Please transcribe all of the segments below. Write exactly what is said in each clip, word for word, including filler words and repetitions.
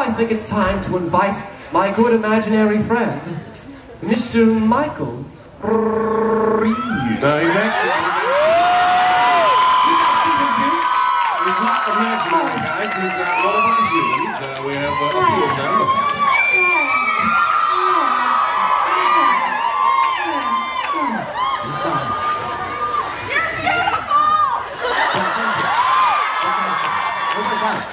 I think it's time to invite my good imaginary friend, Mister Michael Reed. No, he's actually... You guys see him too? He's not imaginary, guys. He's uh, one of our humans. Uh, we have uh, a few of them. He's fine. You're beautiful! Oh my God.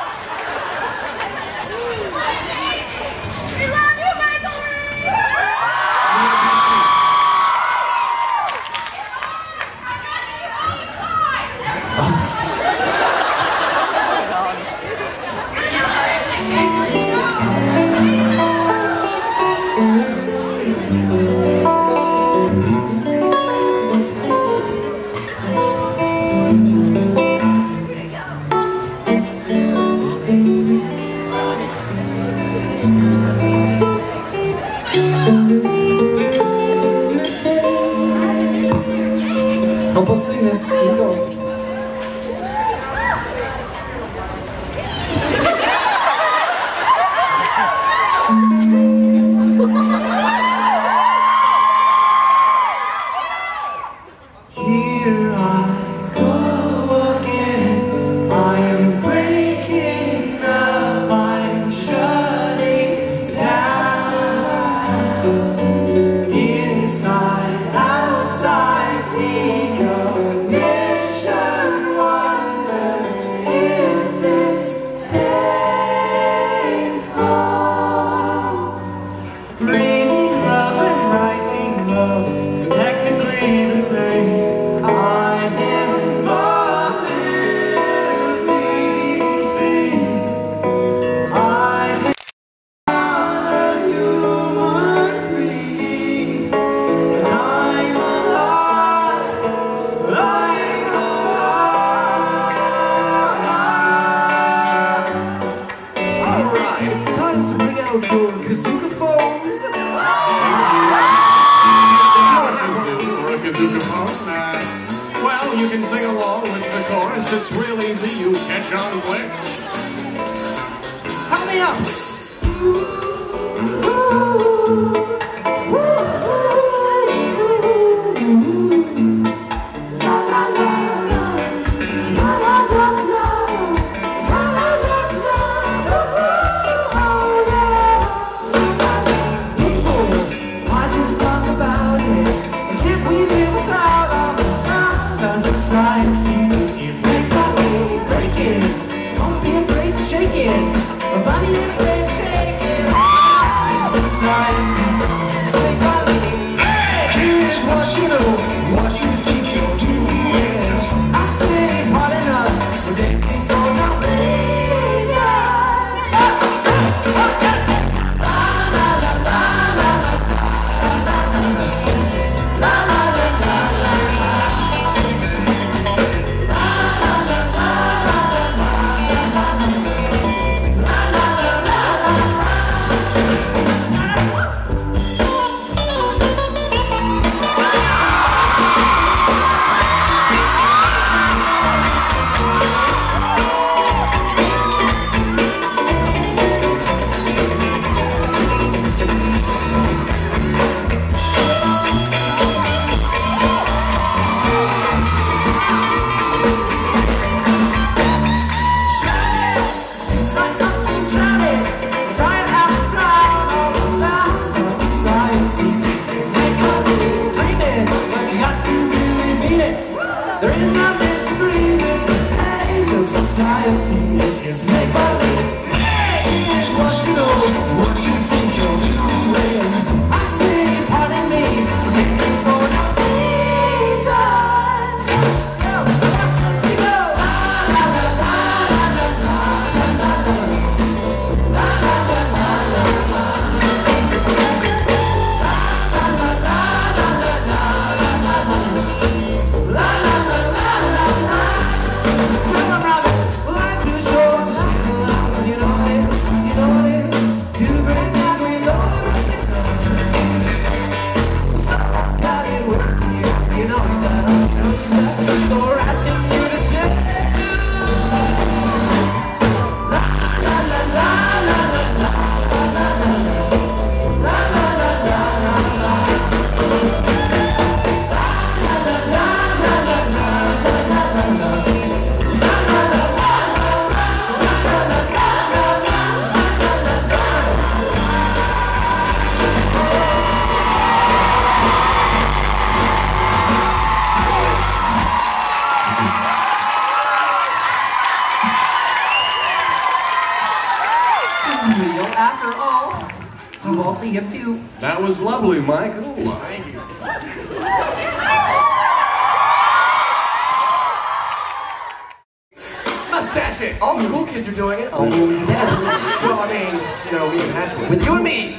We love you, Michael Reed! Help us sing this. Here we go. Here I go again. I am breaking up. I'm shutting down. Inside, outside, take a mission. Wonder if it's painful. Reading love and writing love is technically the same. I am a living thing. I am not a human being. And I'm alive. I'm alive. Alright, it's time to bring out your kazooka phones. Or a kazooka phone. Uh, well, you can sing along with the chorus. It's real easy. You catch on quick. Help me up. Breaking, don't be afraid to shake it. My body and brain. real after all. You all see him too. That was lovely, Michael. Thank you. Mustache it! All the cool kids are doing it. Oh, yeah. Well, I mean, you know, me and Hatchwood. With you and me.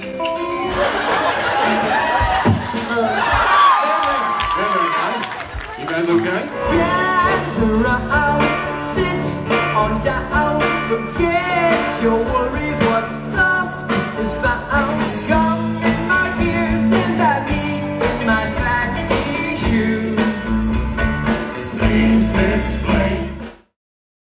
You guys okay? Gather around, sit on down, forget your worries. What's lost is found. Come in my ears and I mean in my fancy shoes. Please explain.